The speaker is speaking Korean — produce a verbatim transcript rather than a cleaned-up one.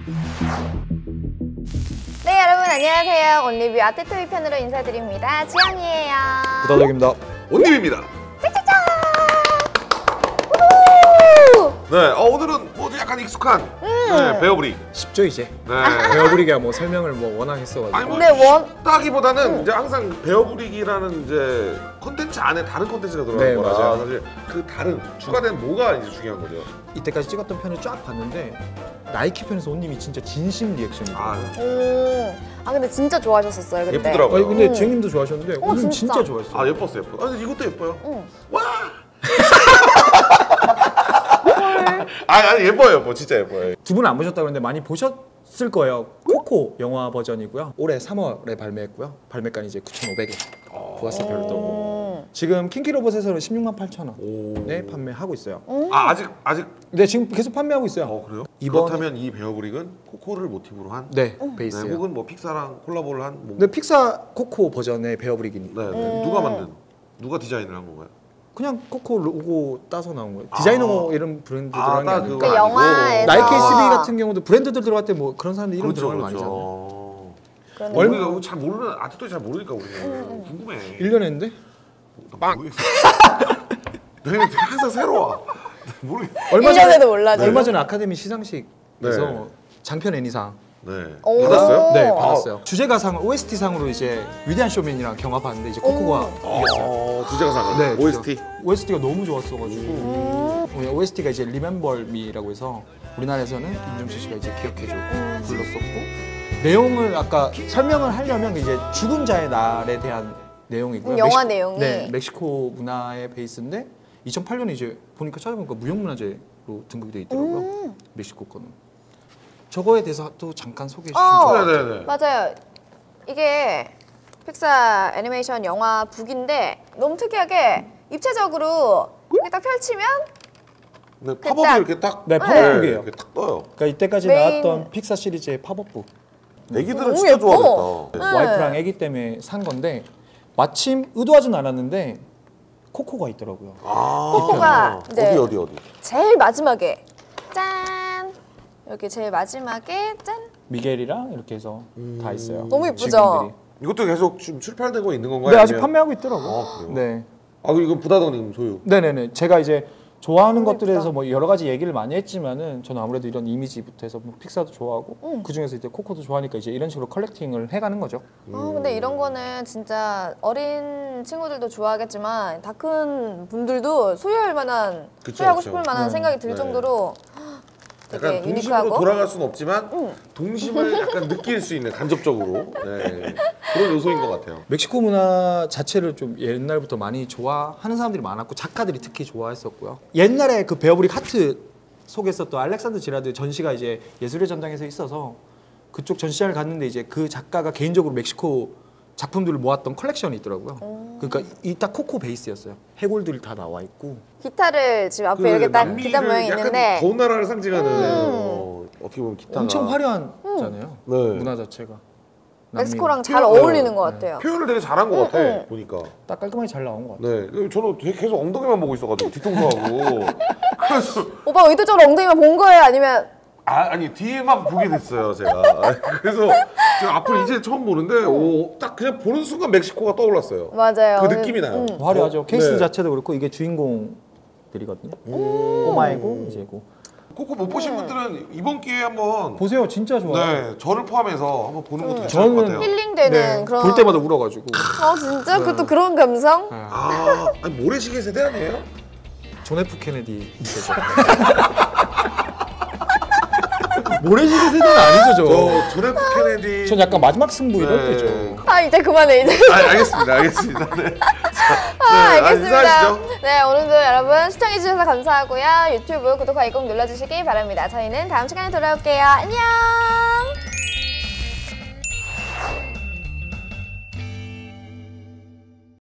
네, 여러분 안녕하세요. 온리뷰 아트토이 편으로 인사드립니다. 지연이에요. 부다덕입니다. 온리뷰입니다. 짜자잔! 네, 어, 오늘은 뭐 약간 익숙한 음. 네, 베어브릭. 쉽죠 이제. 네. 베어브릭이야 뭐 설명을 뭐 워낙 했어가지고. 아니 뭐 근데 원 쉽다기보다는 음. 이제 항상 베어브릭이라는 이제 컨텐츠 안에 다른 컨텐츠가 들어가는 네, 거라 맞아요. 사실 그 다른 추가된 뭐가 이제 중요한 거죠. 이때까지 찍었던 편을 쫙 봤는데 나이키 편에서 온님이 진짜 진심 리액션이에요. 아, 음. 아 근데 진짜 좋아하셨었어요 그때. 예쁘더라고요. 아니 근데 음. 지영님도 좋아하셨는데 어, 온님 진짜. 진짜 좋아했어요. 아 예뻤어 예뻐. 아 근데 이것도 예뻐요. 응. 와. 아니 아니 예뻐요 예뻐 진짜 예뻐요. 두 분은 안 보셨다고 그러는데 많이 보셨을 거예요. 코코 영화 버전이고요. 올해 삼월에 발매했고요. 발매가는 이제 구천오백 원. 부가세 별도고. 지금 킹키로봇에서는 십육만 팔천 원에 판매하고 있어요. 아 아직 아직. 네 지금 계속 판매하고 있어요. 어 그래요? 이번에- 그렇다면 이 베어브릭은 코코를 모티브로 한. 네 네, 베이스예요. 혹은 뭐 픽사랑 콜라보를 한. 뭐... 근데 픽사 코코 버전의 베어브릭이니까 네, 네. 누가 만든? 누가 디자인을 한 건가요? 그냥 코코 로고 따서 나온 거예요. 디자이너 아. 이런 브랜드 아, 들어간 게 딱 아니고. 그거 그 영화에서 나이키 에스비 같은 경우도 브랜드들 들어갈 때 뭐 그런 사람들 이름 그렇죠, 들어가는 거 그렇죠. 아니잖아요. 그런데 얼마 우리가 잘 모르는 아직도 잘 모르니까 우리 는 궁금해. 일 년 했는데? 나 모르겠어. 내가 항상 새로워. 모르겠어. 얼마 일 년에도 몰라져. 얼마 전에 아카데미 시상식에서 네. 장편 애니상 네. 오. 받았어요? 네 아. 받았어요. 주제가상을 오에스티 상으로 이제 위대한 쇼맨이랑 경합하는데 이제 코코가 이겼어요. 어, 주제가 상을. 네, 오에스티. 오에스티가 너무 좋았어가지고 음. 오에스티가 이제 Remember Me라고 해서 우리나라에서는 임종실 씨가 이제 기억해줘 불렀었고 내용을 아까 설명을 하려면 이제 죽은 자의 날에 대한 내용이고요. 음, 영화 멕시- 내용이. 네, 멕시코 문화의 베이스인데 이천팔 년에 이제 보니까 찾아보니까 무형문화재로 등극이 돼 있더라고요. 음. 멕시코 거는. 저거에 대해서 또 잠깐 소개해 주시면 어. 좋을 것 같아요. 네네네. 맞아요. 이게 픽사 애니메이션 영화 북인데 너무 특이하게 입체적으로 이렇게 딱 펼치면 네, 팝업이 딱- 이렇게 딱. 네, 팝업북이에요. 이렇게 딱 떠요. 그러니까 이때까지 메인- 나왔던 픽사 시리즈의 팝업북. 애기들은 너무 진짜 예뻐. 좋아하겠다. 네. 와이프랑 아기 때문에 산 건데 마침 의도하진 않았는데 코코가 있더라고요. 아, 코코가 이제- 어디 어디 어디. 제일 마지막에 짠 여기 제일 마지막에 짠 미겔이랑 이렇게 해서 다 있어요. 너무 예쁘죠? 직원들이. 이것도 계속 지금 출판되고 있는 건가요? 네 아직 아니면- 판매하고 있더라고요. 아, 그래요? 네, 아 그럼 이건 부다덕님 소유. 네네네. 제가 이제 좋아하는 너무 것들에 대해서 예쁘다. 뭐 여러 가지 얘기를 많이 했지만은 저는 아무래도 이런 이미지부터 해서 뭐 픽사도 좋아하고 응. 그 중에서 이제 코코도 좋아하니까 이제 이런 식으로 컬렉팅을 해가는 거죠. 어, 근데 이런 거는 진짜 어린 친구들도 좋아하겠지만 다 큰 분들도 소유할 만한 그쵸, 소유하고 그쵸. 싶을 만한 네. 생각이 들 네. 정도로 되게 약간 동심으로 유니크하고 돌아갈 수는 없지만 응. 동심을 약간 느낄 수 있는 간접적으로 네. 그런 요소인 것 같아요. 멕시코 문화 자체를 좀 옛날부터 많이 좋아하는 사람들이 많았고 작가들이 특히 좋아했었고요. 옛날에 그 베어브릭 하트 속에 있었던 알렉산더 지라드 전시가 이제 예술의 전당에서 있어서 그쪽 전시장을 갔는데 이제 그 작가가 개인적으로 멕시코 작품들을 모았던 컬렉션이 있더라고요. 그러니까 이 딱 코코 베이스였어요. 해골들이 다 나와 있고. 기타를 지금 앞에 그 이렇게 딱 남미를 기타 모양이 약간 있는데 더운 나라를 상징하는 음. 어, 어떻게 보면 기타가 엄청 화려하잖아요. 네. 문화 자체가. 멕시코랑 잘 네. 어울리는 것 같아요. 표현을 되게 잘한 것 같아 응, 응. 보니까. 딱 깔끔하게 잘 나온 것 같아요. 네, 저는 되게 계속 엉덩이만 보고 있어가지고 뒤통수 하고. 그래서 오빠 의도적으로 엉덩이만 본 거예요? 아니면 아, 아니 뒤에만 보게 됐어요 제가. 그래서 제가 앞을 이제 처음 보는데 오, 딱 그냥 보는 순간 멕시코가 떠올랐어요. 맞아요. 그 느낌이 나요. 음. 화려하죠. 어, 케이스 네. 자체도 그렇고 이게 주인공들이거든요. 꼬마이고 이제고. 코코 못 보신 분들은 이번 기회에 한번 보세요, 진짜 좋아요. 네 저를 포함해서 한번 보는 것도 괜찮을 것 저는 같아요. 힐링되는 네, 그런 볼 때마다 울어가지고. 어 진짜 그것도 그런 감성? 아, 아니 모래시계 세대 아니에요? 존 F 케네디 세대. 모래시계 세대는 아니죠, 저. 저 존 F 케네디. 전 약간 마지막 승부 이럴 네. 때죠. 아 이제 그만해 이제. 아, 알겠습니다, 알겠습니다. 네. 아, 네, 알겠습니다. 인사하시죠. 네, 오늘도 여러분 시청해주셔서 감사하고요. 유튜브 구독하기 꼭 눌러주시기 바랍니다. 저희는 다음 시간에 돌아올게요. 안녕!